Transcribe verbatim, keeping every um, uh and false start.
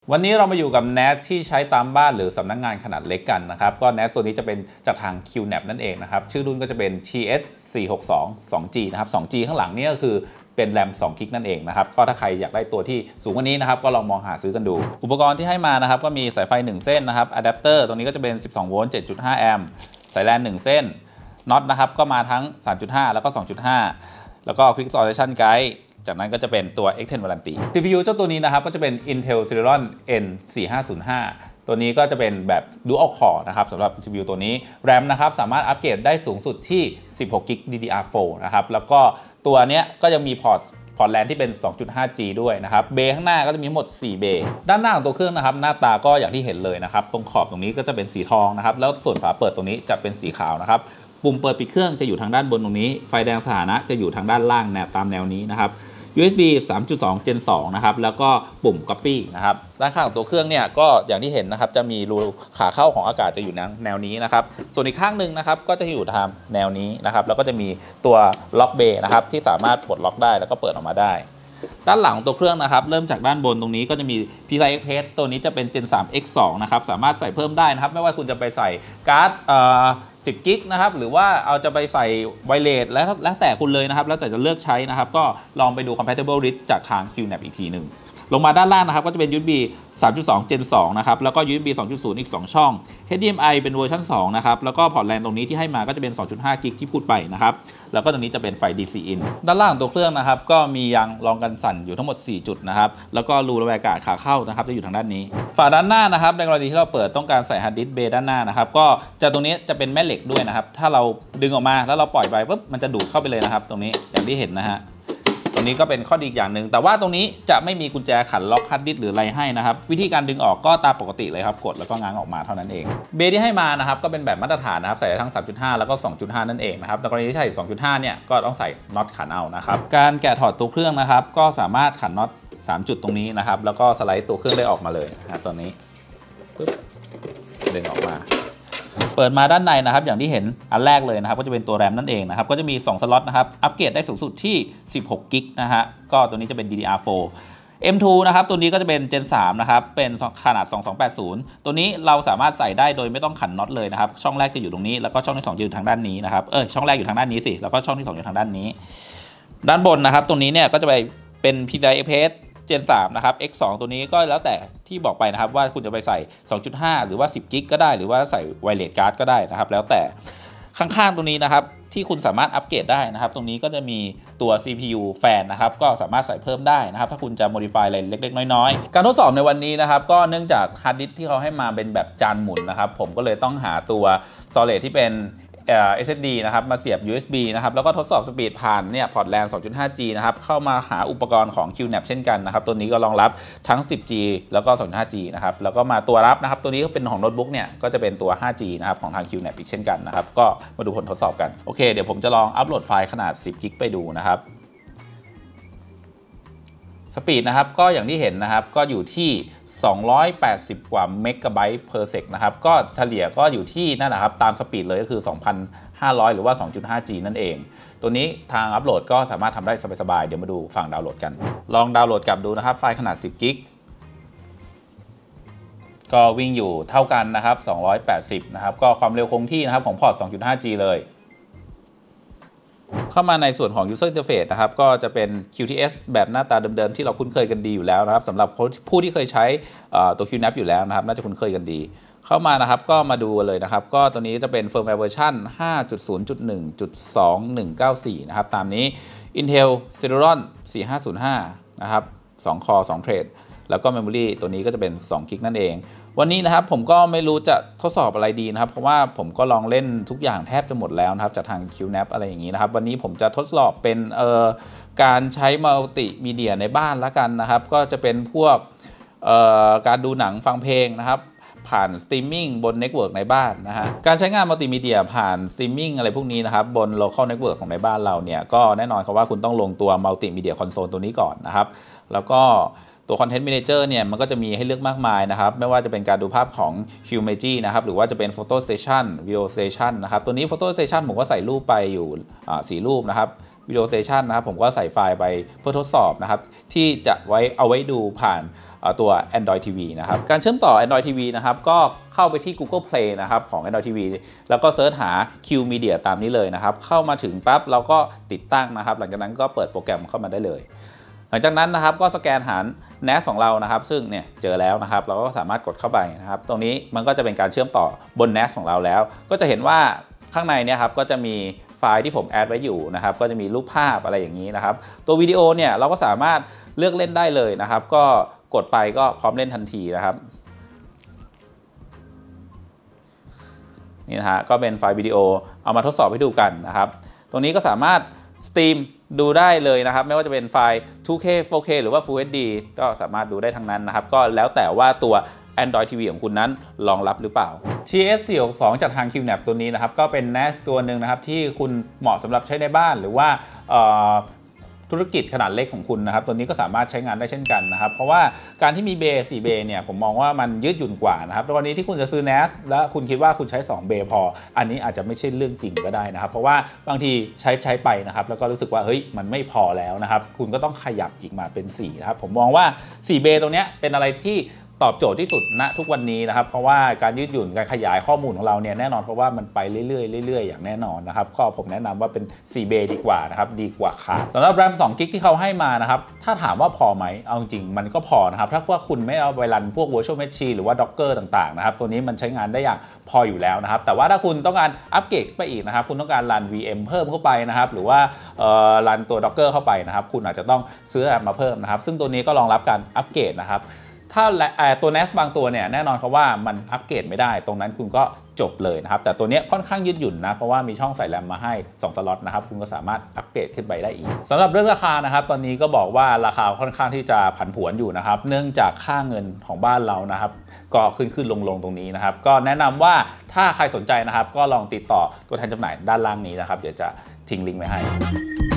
วันนี้เรามาอยู่กับ เอ็น เอ ที ที่ใช้ตามบ้านหรือสำนักงานขนาดเล็กกันนะครับก็ เอ็น เอ ที ตัวนี้จะเป็นจากทาง คิว แนป นั่นเองนะครับชื่อรุ่นก็จะเป็น ที เอส สี่หกสอง สอง จี นะครับ สอง จี ข้างหลังนี่ก็คือเป็นแรมสองกิกนั่นเองนะครับก็ถ้าใครอยากได้ตัวที่สูงกว่านี้นะครับก็ลองมองหาซื้อกันดูอุปกรณ์ที่ให้มานะครับก็มีสายไฟหนึ่งเส้นนะครับอะแดปเตอร์ตรงนี้ก็จะเป็นสิบสองโวลต์ เจ็ดจุดห้า แอมป์สายแลนหนึ่งเส้นน็อตนะครับก็มาทั้ง สามจุดห้า แล้วก็ สองจุดห้า แล้วก็ Quick Solution Guide จากนั้นก็จะเป็นตัว เอ็กซ์ เท็น Warranty ซี พี ยู เจ้าตัวนี้นะครับก็จะเป็น Intel Celeron เอ็น สี่ห้าศูนย์ห้า ตัวนี้ก็จะเป็นแบบ Dual Core นะครับสำหรับ ซี พี ยู ตัวนี้ แรม นะครับสามารถอัปเกรดได้สูงสุดที่ สิบหกกิก ดี ดี อาร์ โฟร์ นะครับแล้วก็ตัวเนี้ยก็ยังมีพอร์ตพอร์ตแลนที่เป็น สองจุดห้า จี ด้วยนะครับเบย์ข้างหน้าก็จะมีทั้งหมดสี่เบย์ด้านหน้าของตัวเครื่องนะครับหน้าตาก็อย่างที่เห็นเลยนะครับตรงขอบตรงนี้ก็จะเป็นสีทองนะครับแล้วส่วนฝาเปิดตรงนี้จะเป็นสีขาวนะครับปุ่มเปิดปิดเครื่องจะอยู่ทางด้านบนตรงนี้ไฟแดงสถานะจะอยู่ทางด้านล่างแนวตามแนวนี้นะครับ ยู เอส บี สามจุดสอง เจน สอง นะครับแล้วก็ปุ่ม Copy นะครับด้านข้างของตัวเครื่องเนี่ยก็อย่างที่เห็นนะครับจะมีรูขาเข้าของอากาศจะอยู่แนวนี้นะครับส่วนอีกข้างหนึ่งนะครับก็จะอยู่ทางแนวนี้นะครับแล้วก็จะมีตัวล็อกเบย์นะครับที่สามารถปลดล็อกได้แล้วก็เปิดออกมาได้ด้านหลังตัวเครื่องนะครับเริ่มจากด้านบนตรงนี้ก็จะมี พี ซี ไอ เอ็กซ์ Press ตัวนี้จะเป็น เจน สาม เอ็กซ์ สอง นะครับสามารถใส่เพิ่มได้นะครับไม่ว่าคุณจะไปใส่การ์ดเอ่อสิบกิกนะครับหรือว่าเอาจะไปใส่ไวเลสแล้วแล้วแต่คุณเลยนะครับแล้วแต่จะเลือกใช้นะครับก็ลองไปดู compatible list จากทาง คิว แนป อีกทีหนึ่งลงมาด้านล่างนะครับก็จะเป็น ยู เอส บี สามจุดสอง เจน สอง นะครับแล้วก็ ยู เอส บี สองจุดศูนย์ อีกสองช่อง เอช ดี เอ็ม ไอ เป็นเวอร์ชันสองนะครับแล้วก็พอร์ตแลนตรงนี้ที่ให้มาก็จะเป็น สองจุดห้า กิกที่พูดไปนะครับแล้วก็ตรงนี้จะเป็นไฟ ดี ซี in ด้านล่างตัวเครื่องนะครับก็มียางรองกันสั่นอยู่ทั้งหมดสี่จุดนะครับแล้วก็รูระบายอากาศขาเข้านะครับจะอยู่ทางด้านนี้ฝาด้านหน้านะครับในกรณีที่เราเปิดต้องการใส่ฮาร์ดดิสก์เบย์ด้านหน้านะครับก็จะตรงนี้จะเป็นแม่เหล็กด้วยนะครับถ้าเราดึงออกมาแล้วเราปล่อยไปปุ๊บมันจะดูดเข้าไปเลยนะครับตรงนี้อย่างที่เห็นนะฮะตรงนี้ก็เป็นข้อดีอย่างหนึ่งแต่ว่าตรงนี้จะไม่มีกุญแจขันล็อกฮาร์ดดิสก์หรืออะไรให้นะครับวิธีการดึงออกก็ตามปกติเลยครับกดแล้วก็ง้างออกมาเท่านั้นเองเบย์ที่ให้มานะครับก็เป็นแบบมาตรฐานนะครับใส่ได้ทั้ง สามจุดห้า แล้วก็ สองจุดห้า นั่นเองนะครับในกรณีที่ใส่ สองจุดห้า เนี่ยก็ต้องใส่น็อตขันเอานะครับการแกะถอดตัวเครื่องนะครับก็สามารถขันน็อตสามจุดตรงนี้นะครับแล้วก็สไลด์ตัวเครื่องได้ออกมาเลยนะครับตัวนี้ปึ๊บดึงออกมาเปิดมาด้านในนะครับอย่างที่เห็นอันแรกเลยนะครับก็จะเป็นตัวแรมนั่นเองนะครับก็จะมีสองสล็อตนะครับอัปเกรดได้สูงสุดที่สิบหกกิกนะฮะก็ตัวนี้จะเป็น ดี ดี อาร์ โฟร์ เอ็ม ทู นะครับตัวนี้ก็จะเป็น เจน สาม นะครับเป็นขนาดสองพันสองร้อยแปดสิบตัวนี้เราสามารถใส่ได้โดยไม่ต้องขันน็อตเลยนะครับช่องแรกจะอยู่ตรงนี้แล้วก็ช่องที่สองจะอยู่ทางด้านนี้นะครับเออช่องแรกอยู่ทางด้านนี้สิแล้วก็ช่องที่สองอยู่ทางด้านนี้ด้านบนนะครับตรงนี้เนี่ยก็จะไปเป็น พี ซี ไอ เอ็กซ์ Press เจน สาม นะครับ เอ็กซ์ สอง ตัวนี้ก็แล้วแต่ที่บอกไปนะครับว่าคุณจะไปใส่ สองจุดห้า หรือว่าสิบกิกก็ได้หรือว่าใส่ไวเลสการ์ดก็ได้นะครับแล้วแต่ข้างๆตรงนี้นะครับที่คุณสามารถอัปเกรดได้นะครับตรงนี้ก็จะมีตัว ซี พี ยู แฟนนะครับก็สามารถใส่เพิ่มได้นะครับถ้าคุณจะ modify อะไรเล็กๆน้อยๆการทดสอบในวันนี้นะครับก็เนื่องจากฮาร์ดดิสก์ที่เขาให้มาเป็นแบบจานหมุนนะครับผมก็เลยต้องหาตัว solid ที่เป็นเอส เอส ดี นะครับมาเสียบ ยู เอส บี นะครับแล้วก็ทดสอบสปีดผ่านเนี่ยพอร์ตแลน สองจุดห้า จี นะครับเข้ามาหาอุปกรณ์ของ คิว แนป เช่นกันนะครับตัวนี้ก็รองรับทั้ง สิบ จี แล้วก็ สองจุดห้า จี นะครับแล้วก็มาตัวรับนะครับตัวนี้ก็เป็นของโน้ตบุ๊กเนี่ยก็จะเป็นตัว ห้า จี นะครับของทาง คิว แนป อีกเช่นกันนะครับก็มาดูผลทดสอบกันโอเคเดี๋ยวผมจะลองอัปโหลดไฟล์ขนาดสิบกิกไปดูนะครับสปีดนะครับก็อย่างที่เห็นนะครับก็อยู่ที่สองร้อยแปดสิบกว่าเมกะไบต์ per sec นะครับก็เฉลี่ยก็อยู่ที่นั่นแหละครับตามสปีดเลยก็คือ สองพันห้าร้อย หรือว่า สองจุดห้า จี นั่นเองตัวนี้ทางอัปโหลดก็สามารถทำได้สบายๆเดี๋ยวมาดูฝั่งดาวน์โหลดกันลองดาวน์โหลดกลับดูนะครับไฟล์ขนาดสิบกิกก็วิ่งอยู่เท่ากันนะครับสองร้อยแปดสิบนะครับก็ความเร็วคงที่นะครับของพอร์ต สองจุดห้า จี เลยเข้ามาในส่วนของ User Interface นะครับก็จะเป็น คิว ที เอส แบบหน้าตาเดิมๆที่เราคุ้นเคยกันดีอยู่แล้วนะครับสำหรับผู้ที่เคยใช้ตัว คิว แนป อยู่แล้วนะครับน่าจะคุ้นเคยกันดีเข้ามานะครับก็มาดูเลยนะครับก็ตัวนี้จะเป็น Firmware Version ห้าจุดศูนย์จุดหนึ่งจุดสองหนึ่งเก้าสี่ นะครับตามนี้ Intel Celeron สี่ห้าศูนย์ห้า นะครับสองคอร์สองเทรดแล้วก็ Memory ตัวนี้ก็จะเป็นสองกิกนั่นเองวันนี้นะครับผมก็ไม่รู้จะทดสอบอะไรดีนะครับเพราะว่าผมก็ลองเล่นทุกอย่างแทบจะหมดแล้วนะครับจากทาง คิว แนป อะไรอย่างนี้นะครับวันนี้ผมจะทดสอบเป็นเอ่อการใช้มัลติมีเดียในบ้านละกันนะครับก็จะเป็นพวกเอ่อการดูหนังฟังเพลงนะครับผ่านสตรีมมิ่งบนเน็ตเวิร์กในบ้านนะฮะการใช้งานมัลติมีเดียผ่านสตรีมมิ่งอะไรพวกนี้นะครับบน local network ของในบ้านเราเนี่ยก็แน่นอนครับว่าคุณต้องลงตัวมัลติมีเดียคอนโซลตัวนี้ก่อนนะครับแล้วก็ตัว Content Manager เนี่ยมันก็จะมีให้เลือกมากมายนะครับไม่ว่าจะเป็นการดูภาพของ Filmage นะครับหรือว่าจะเป็น Photo Station Video Station นะครับตัวนี้ Photo Station ผมก็ใส่รูปไปอยู่สี่รูปนะครับ Video Station นะครับผมก็ใส่ไฟล์ไปเพื่อทดสอบนะครับที่จะไว้เอาไว้ดูผ่านตัว Android ที วี นะครับการเชื่อมต่อ Android ที วี นะครับก็เข้าไปที่ Google Play นะครับของ Android ที วี แล้วก็เซิร์ชหา Q Media ตามนี้เลยนะครับเข้ามาถึงปั๊บเราก็ติดตั้งนะครับหลังจากนั้นก็เปิดโปรแกรมเข้ามาได้เลยหลังจากนั้นนะครับก็สแกนหา เน เอ เอส ของเรานะครับซึ่งเนี่ยเจอแล้วนะครับเราก็สามารถกดเข้าไปนะครับตรงนี้มันก็จะเป็นการเชื่อมต่อบน เน เอ เอส ของเราแล้วก็จะเห็นว่าข้างในเนี่ยครับก็จะมีไฟล์ที่ผมแอดไว้อยู่นะครับก็จะมีรูปภาพอะไรอย่างนี้นะครับตัววิดีโอเนี่ยเราก็สามารถเลือกเล่นได้เลยนะครับก็กดไปก็พร้อมเล่นทันทีนะครับนี่นะฮะก็เป็นไฟล์วิดีโอเอามาทดสอบให้ดูกันนะครับตรงนี้ก็สามารถสตรีมดูได้เลยนะครับไม่ว่าจะเป็นไฟล์ ทู เค โฟร์ เค หรือว่า Full เอช ดี ก็สามารถดูได้ทั้งนั้นนะครับก็แล้วแต่ว่าตัว Android ที วี ของคุณนั้นรองรับหรือเปล่า ที เอส สี่หกสอง จากทาง คิว แนป ตัวนี้นะครับก็เป็น เน เอ เอส ตัวหนึ่งนะครับที่คุณเหมาะสำหรับใช้ในบ้านหรือว่าธุรกิจขนาดเล็กของคุณนะครับตัวนี้ก็สามารถใช้งานได้เช่นกันนะครับเพราะว่าการที่มีเบย์สี่เบย์เนี่ยผมมองว่ามันยืดหยุ่นกว่านะครับตอนนี้ที่คุณจะซื้อ เน เอ เอส แล้วคุณคิดว่าคุณใช้สองเบย์พออันนี้อาจจะไม่ใช่เรื่องจริงก็ได้นะครับเพราะว่าบางทีใช้ใช้ไปนะครับแล้วก็รู้สึกว่าเฮ้ยมันไม่พอแล้วนะครับคุณก็ต้องขยับอีกมาเป็นสี่นะครับผมมองว่าสี่เบย์ตรงนี้เป็นอะไรที่ตอบโจทย์ที่สุดณทุกวันนี้นะครับเพราะว่าการยืดหยุ่นการขยายข้อมูลของเราเนี่ยแน่นอนเพราะว่ามันไปเรื่อยๆเรื่อยๆอย่างแน่นอนนะครับก็ผมแนะนำว่าเป็นสี่เบย์ดีกว่านะครับดีกว่าขาดสำหรับแรมสองกิกที่เขาให้มานะครับถ้าถามว่าพอไหมเอาจริงมันก็พอนะครับถ้าว่าคุณไม่เอาไปรันพวก Virtual Machine หรือว่า Docker ต่างๆนะครับตัวนี้มันใช้งานได้อย่างพออยู่แล้วนะครับแต่ว่าถ้าคุณต้องการอัปเกรดไปอีกนะครับคุณต้องการรัน วี เอ็ม เพิ่มเข้าไปนะครับหรือว่ารันตัว Docker เข้าไปนะครับคุณอาจจะต้องซื้อแรมมาเพิ่มนะครับซึ่งตัวนี้ก็รองรับการอัปเกรดนะครับถ้าตัว เน เอ เอส บางตัวเนี่ยแน่นอนครับว่ามันอัปเกรดไม่ได้ตรงนั้นคุณก็จบเลยนะครับแต่ตัวนี้ค่อนข้างยืดหยุ่นนะเพราะว่ามีช่องใส่แรมมาให้สองสล็อตนะครับคุณก็สามารถอัปเกรดขึ้นไปได้อีกสำหรับเรื่องราคานะครับตอนนี้ก็บอกว่าราคาค่อนข้างที่จะผันผวนอยู่นะครับเนื่องจากค่าเงินของบ้านเรานะครับก็ขึ้นขึ้นลงลงตรงนี้นะครับก็แนะนำว่าถ้าใครสนใจนะครับก็ลองติดต่อตัวแทนจำหน่ายด้านล่างนี้นะครับเดี๋ยวจะทิ้งลิงก์ไว้ให้